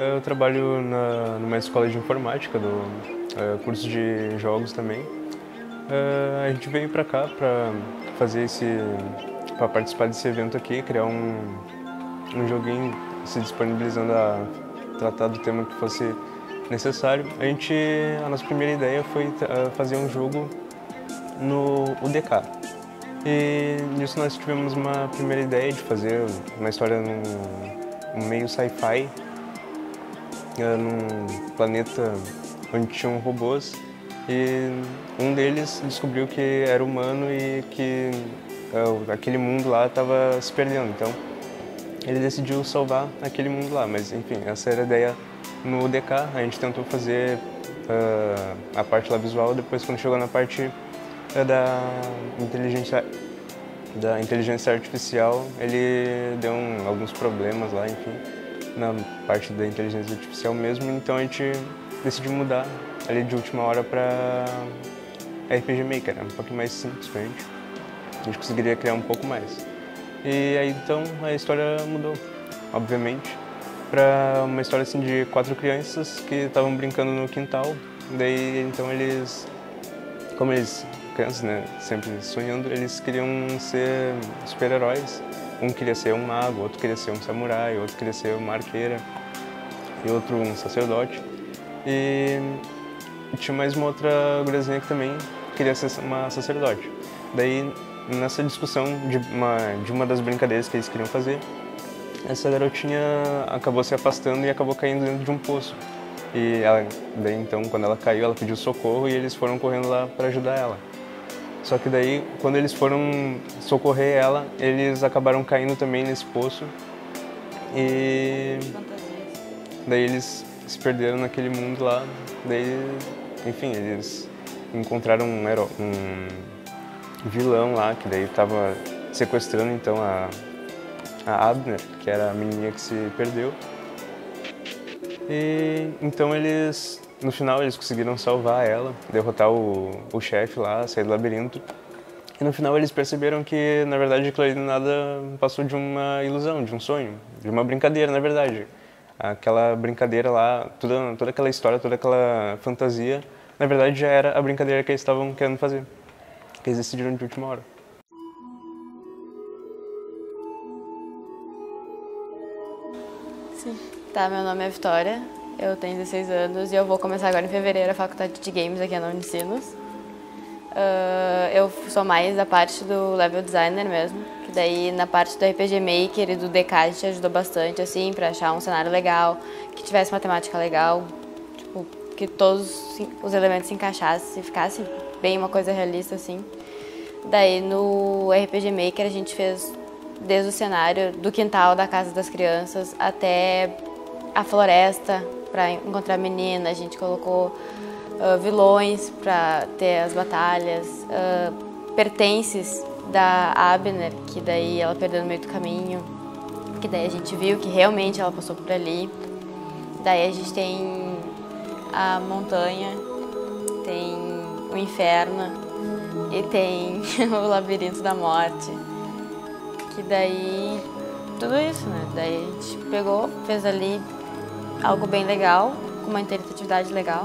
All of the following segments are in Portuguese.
Eu trabalho numa escola de informática, do curso de jogos também. A gente veio para cá para para participar desse evento aqui, criar um joguinho se disponibilizando a tratar do tema que fosse necessário. A nossa primeira ideia foi fazer um jogo no UDK. E nisso nós tivemos uma primeira ideia de fazer uma história num meio sci-fi, num planeta onde tinham robôs, e um deles descobriu que era humano e que aquele mundo lá estava se perdendo. Então ele decidiu salvar aquele mundo lá, mas enfim, essa era a ideia no UDK. A gente tentou fazer a parte lá visual, depois quando chegou na parte da inteligência artificial, ele deu alguns problemas lá, enfim, na parte da inteligência artificial mesmo, então a gente decidiu mudar ali de última hora para RPG Maker, um pouquinho mais simples pra gente. A gente conseguiria criar um pouco mais. E aí então a história mudou, obviamente, para uma história assim de 4 crianças que estavam brincando no quintal. Daí então como eles crianças, né, sempre sonhando, eles queriam ser super-heróis. Um queria ser um mago, outro queria ser um samurai, outro queria ser uma arqueira e outro um sacerdote. E tinha mais uma outra guriazinha que também queria ser uma sacerdote. Daí, nessa discussão de uma das brincadeiras que eles queriam fazer, essa garotinha acabou se afastando e acabou caindo dentro de um poço. E daí então, quando ela caiu, ela pediu socorro e eles foram correndo lá para ajudar ela. Só que daí, quando eles foram socorrer ela, eles acabaram caindo também nesse poço. E daí eles se perderam naquele mundo lá. Daí, enfim, eles encontraram um vilão lá, que daí estava sequestrando então a Abner, que era a menininha que se perdeu. E então no final eles conseguiram salvar ela, derrotar o chefe lá, sair do labirinto. E no final eles perceberam que, na verdade, aquilo ali nada passou de uma ilusão, de um sonho, de uma brincadeira, na verdade. Aquela brincadeira lá, toda aquela história, toda aquela fantasia, na verdade já era a brincadeira que eles estavam querendo fazer, que eles decidiram de última hora. Sim. Tá, meu nome é Vitória, eu tenho 16 anos e eu vou começar agora em fevereiro a faculdade de Games aqui na Unicinos. Eu sou mais da parte do level designer mesmo, que daí na parte do RPG Maker e do DK a gente ajudou bastante, assim, pra achar um cenário legal, que tivesse uma temática legal, tipo, que todos os elementos se encaixassem e ficasse bem uma coisa realista, assim. Daí no RPG Maker a gente fez desde o cenário do quintal da casa das crianças até a floresta para encontrar menina, a gente colocou vilões para ter as batalhas, pertences da Abner, que daí ela perdeu no meio do caminho, que daí a gente viu que realmente ela passou por ali. Daí a gente tem a montanha, tem o inferno e tem o labirinto da morte, que daí tudo isso, né? Daí a gente pegou, fez ali algo bem legal, com uma interatividade legal.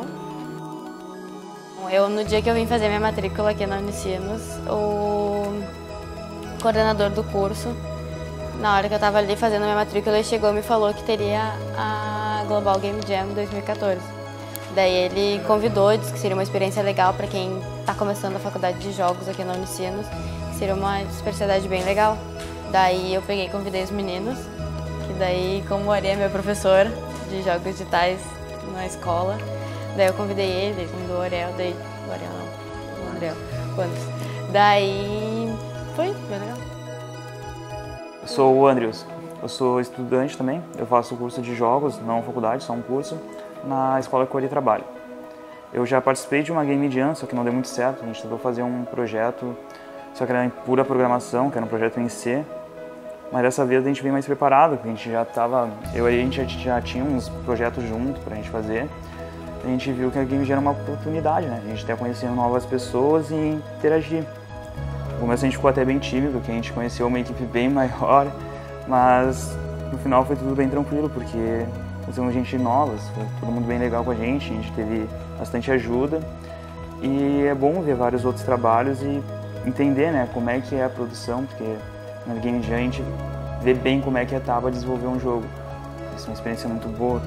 No dia que eu vim fazer minha matrícula aqui na Unicinos, o coordenador do curso, na hora que eu estava ali fazendo a minha matrícula, ele chegou e me falou que teria a Global Game Jam 2014. Daí ele convidou, disse que seria uma experiência legal para quem está começando a faculdade de jogos aqui na Unicinos, que seria uma especialidade bem legal. Daí eu peguei e convidei os meninos, que daí, como o Ari é meu professor de jogos digitais na escola, daí eu convidei ele convidou o Ariel, o André, quantos? Daí foi bem legal. Eu sou o Andrews, eu sou estudante também, eu faço curso de jogos, não faculdade, só um curso, na escola que eu trabalho. Eu já participei de uma Game Jam, só que não deu muito certo, a gente tentou fazer um projeto, só que era em pura programação, que era um projeto em C, mas dessa vez a gente veio mais preparado, porque a gente já estava, a gente já tinha uns projetos juntos pra gente fazer. A gente viu que a Game Jam era uma oportunidade, né? A gente está conhecendo novas pessoas e interagir. No começo a gente ficou até bem tímido, porque a gente conheceu uma equipe bem maior, mas no final foi tudo bem tranquilo, porque conhecemos gente nova, foi todo mundo bem legal com a gente teve bastante ajuda. E é bom ver vários outros trabalhos e entender, né, como é que é a produção, porque na Game Jam a gente vê bem como é que é a Taba desenvolver um jogo. Isso é uma experiência muito boa.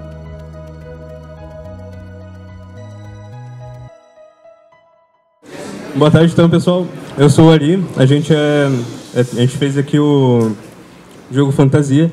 Boa tarde, então, pessoal. Eu sou o Ari. A gente fez aqui o jogo Fantasia.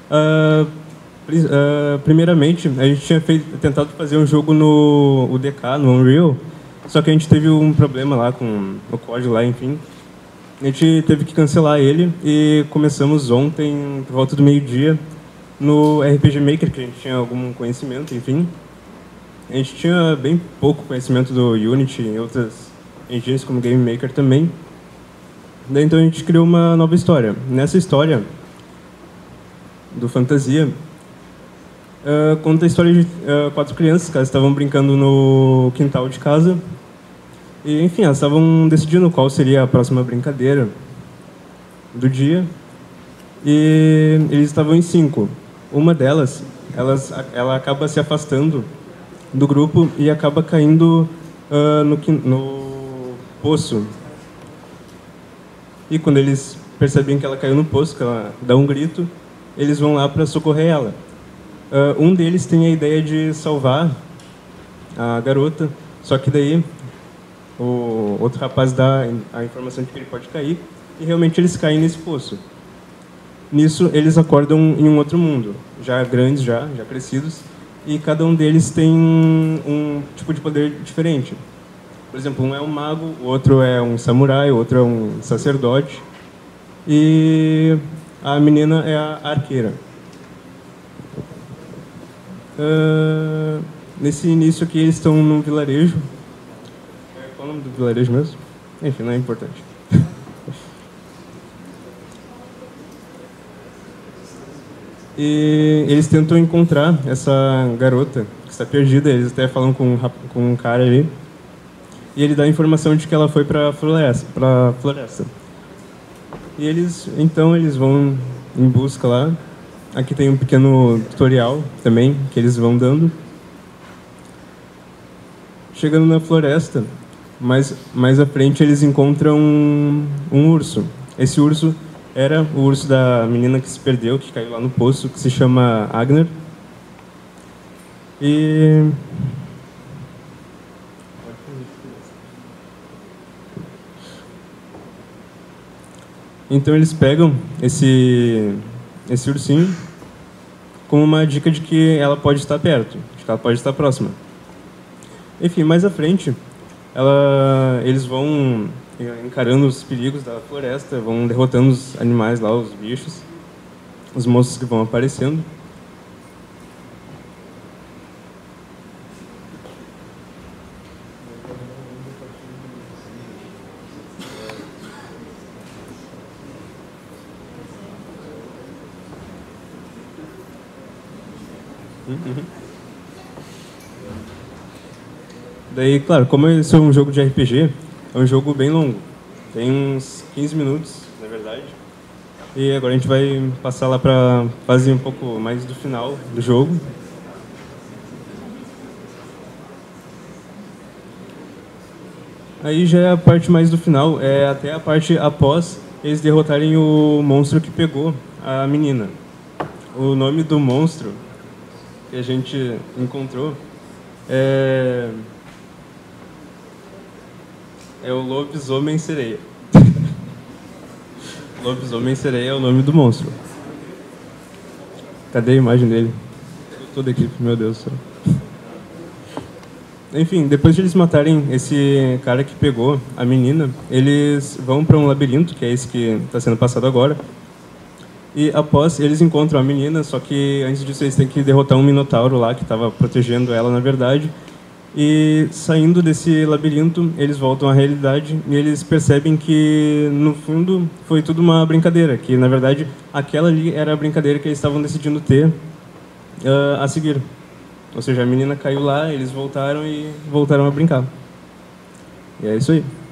Primeiramente, a gente tinha tentado fazer um jogo no UDK, no Unreal, só que a gente teve um problema lá com o código lá, enfim. A gente teve que cancelar ele e começamos ontem, por volta do meio-dia, no RPG Maker, que a gente tinha algum conhecimento, enfim. A gente tinha bem pouco conhecimento do Unity e outras engines como Game Maker também. Daí então a gente criou uma nova história. Nessa história do Fantasia, conta a história de 4 crianças que elas estavam brincando no quintal de casa. E, enfim, elas estavam decidindo qual seria a próxima brincadeira do dia. E eles estavam em 5. Uma delas, ela acaba se afastando do grupo e acaba caindo no poço. E quando eles percebem que ela caiu no poço, que ela dá um grito, eles vão lá para socorrer ela. Um deles tem a ideia de salvar a garota, só que daí o outro rapaz dá a informação de que ele pode cair e realmente eles caem nesse poço. Nisso, eles acordam em um outro mundo, já grandes, já crescidos, e cada um deles tem um tipo de poder diferente. Por exemplo, um é um mago, o outro é um samurai, o outro é um sacerdote, e a menina é a arqueira. Nesse início aqui, eles estão num vilarejo. Qual é o nome do vilarejo mesmo? Enfim, não é importante. E eles tentam encontrar essa garota que está perdida. Eles até falam com um cara ali. E ele dá a informação de que ela foi para a floresta. E eles vão em busca lá. Aqui tem um pequeno tutorial também que eles vão dando. Chegando na floresta, mais à frente eles encontram um urso. Esse urso era o urso da menina que se perdeu, que caiu lá no poço, que se chama Agner. E então eles pegam esse ursinho como uma dica de que ela pode estar perto, de que ela pode estar próxima. Enfim, mais à frente, eles vão encarando os perigos da floresta, vão derrotando os animais lá, os bichos, os monstros que vão aparecendo. Daí, claro, como esse é um jogo de RPG, é um jogo bem longo. Tem uns 15 minutos, na verdade. E agora a gente vai passar lá para fazer um pouco mais do final do jogo. Aí já é a parte mais do final, é até a parte após eles derrotarem o monstro que pegou a menina. O nome do monstro que a gente encontrou é o lobisomem-sereia. Lobisomem-sereia é o nome do monstro. Cadê a imagem dele? Toda a equipe, meu Deus do céu. Enfim, depois de eles matarem esse cara que pegou a menina, eles vão para um labirinto, que é esse que está sendo passado agora. E após, eles encontram a menina, só que antes disso eles têm que derrotar um minotauro lá, que estava protegendo ela, na verdade. E saindo desse labirinto, eles voltam à realidade e eles percebem que, no fundo, foi tudo uma brincadeira. Que, na verdade, aquela ali era a brincadeira que eles estavam decidindo ter a seguir. Ou seja, a menina caiu lá, eles voltaram a brincar. E é isso aí.